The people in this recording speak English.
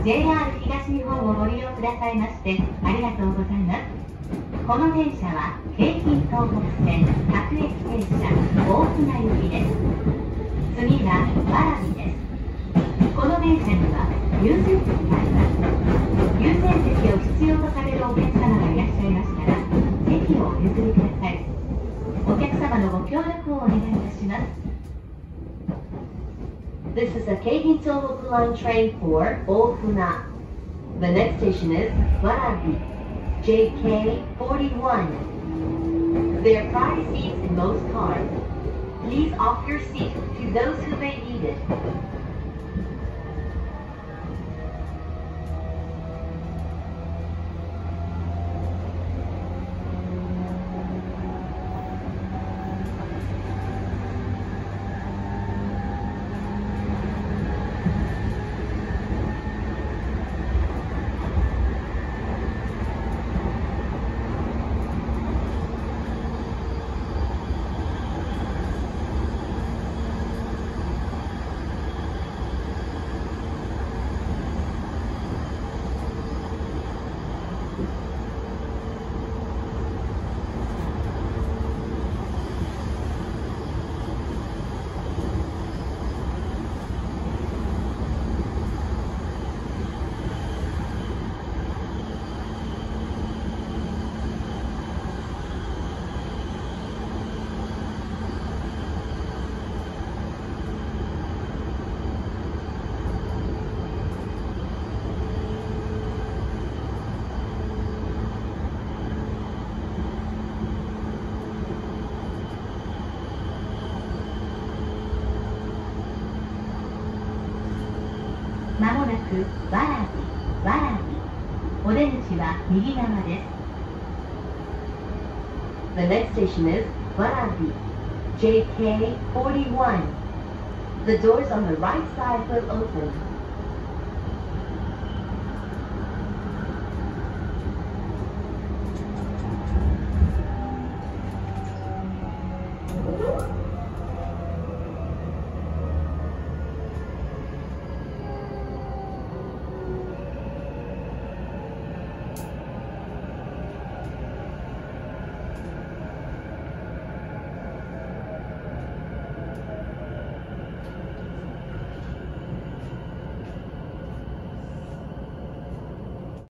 JR 東日本をご利用くださいましてありがとうございます。この電車は京浜東北線各駅停車大船行きです。次は蕨です。この電車には優先席があります。優先席を必要とされるお客様がいらっしゃいましたら席をお譲りください。お客様のご協力をお願いいたします。This is a Keihin Tohoku Line train for Ofuna. The next station is Warabi, JK41. There are priority seats in most cars. Please offer your seat to those who may need it. まもなく蕨お出口は右側です。The next station is Warabi, JK41. The doors on the right side will open.